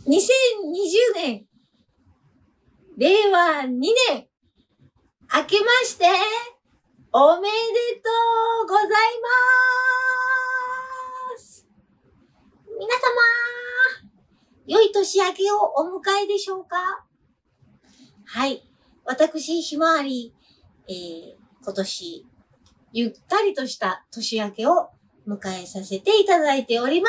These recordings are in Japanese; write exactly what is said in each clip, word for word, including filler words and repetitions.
にせんにじゅうねん、れいわにねん、明けまして、おめでとうございます。皆様、良い年明けをお迎えでしょうか？はい。私、ひまわり、えー、今年、ゆったりとした年明けを迎えさせていただいております。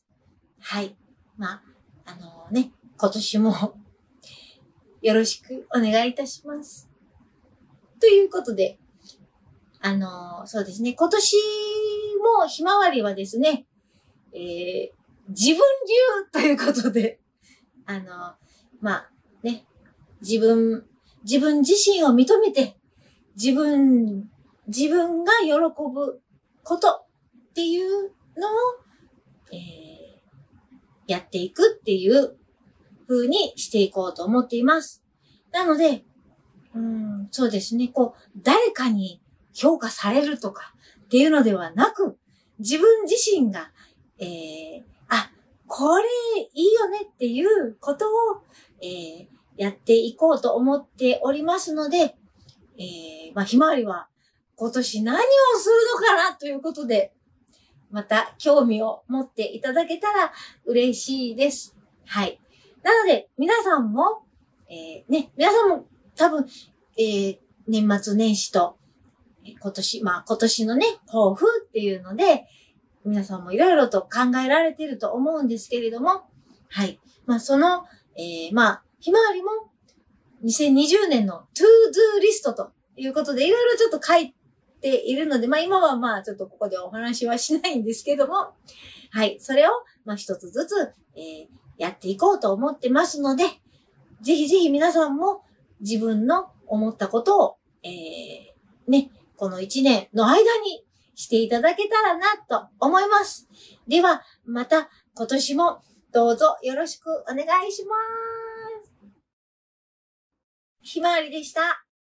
はい。まあ、あのね、今年もよろしくお願いいたします。ということで、あの、そうですね、今年もひまわりはですね、えー、自分流ということで、あの、まあ、ね、自分、自分自身を認めて、自分、自分が喜ぶことっていうのを、えー、やっていくっていう風にしていこうと思っています。なので、うん、そうですね、こう、誰かに評価されるとかっていうのではなく、自分自身が、えー、あ、これいいよねっていうことを、えー、やっていこうと思っておりますので、えー、まあ、ひまわりは今年何をするのかなということで、また興味を持っていただけたら嬉しいです。はい。なので、皆さんも、えー、ね、皆さんも多分、えー、年末年始と、今年、まあ今年のね、抱負っていうので、皆さんもいろいろと考えられていると思うんですけれども、はい。まあその、えー、まあ、ひまわりもにせんにじゅうねんの トゥードゥー リストということで、いろいろちょっと書いているので、まあ今はまあちょっとここでお話はしないんですけども、はい。それを、まあ一つずつ、えー、やっていこうと思ってますので、ぜひぜひ皆さんも自分の思ったことを、えー、ね、この一年の間にしていただけたらなと思います。では、また今年もどうぞよろしくお願いします。ひまわりでした。